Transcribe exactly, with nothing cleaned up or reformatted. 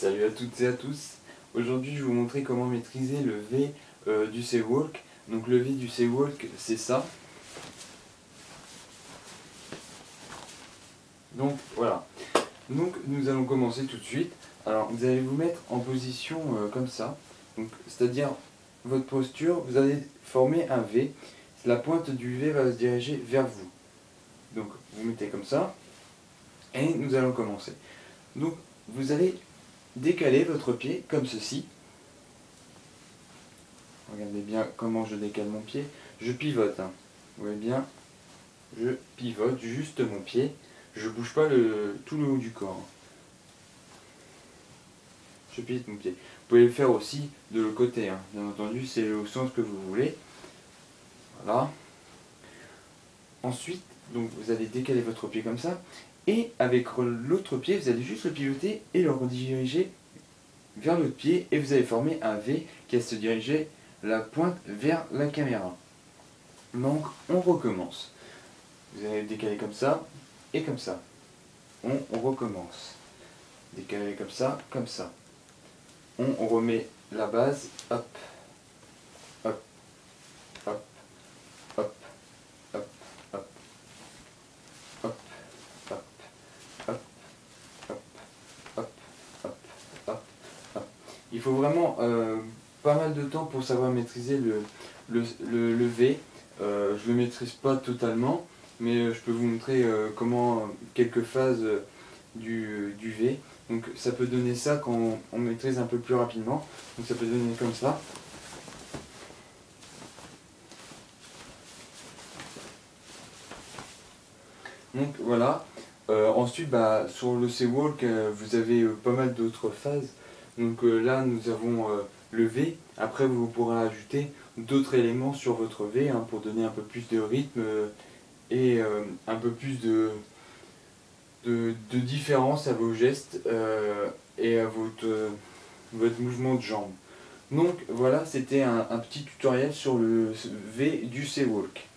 Salut à toutes et à tous. Aujourd'hui je vais vous montrer comment maîtriser le V euh, du C-Walk. Donc le V du C-Walk, c'est ça. Donc voilà. Donc nous allons commencer tout de suite. Alors vous allez vous mettre en position euh, comme ça. Donc c'est-à-dire votre posture, vous allez former un V. La pointe du V va se diriger vers vous. Donc vous mettez comme ça. Et nous allons commencer. Donc vous allez décaler votre pied comme ceci. Regardez bien comment je décale mon pied. Je pivote. Hein. Vous voyez bien, je pivote juste mon pied. Je ne bouge pas le, tout le haut du corps. Je pivote mon pied. Vous pouvez le faire aussi de l'autre côté. Hein. Bien entendu, c'est au sens que vous voulez. Voilà. Ensuite, donc vous allez décaler votre pied comme ça. Et avec l'autre pied, vous allez juste le pivoter et le rediriger vers l'autre pied. Et vous allez former un V qui va se diriger la pointe vers la caméra. Donc on recommence. Vous allez décaler comme ça et comme ça. On, on recommence. Décaler comme ça, comme ça. On, on remet la base. Hop. Hop. Hop. Hop. Hop. Hop. Hop. Hop. Hop. Hop. Hop. Hop. Hop. Hop. Il faut vraiment euh, pas mal de temps pour savoir maîtriser le, le, le, le V. Euh, je ne le maîtrise pas totalement, mais je peux vous montrer euh, comment quelques phases euh, du, du V. Donc ça peut donner ça quand on, on maîtrise un peu plus rapidement. Donc ça peut donner comme ça. Donc voilà. Euh, ensuite, bah, sur le C-Walk, euh, vous avez euh, pas mal d'autres phases. Donc euh, là, nous avons euh, le V. Après, vous pourrez ajouter d'autres éléments sur votre V hein, pour donner un peu plus de rythme euh, et euh, un peu plus de, de, de différence à vos gestes euh, et à votre, euh, votre mouvement de jambe. Donc voilà, c'était un, un petit tutoriel sur le V du C-Walk.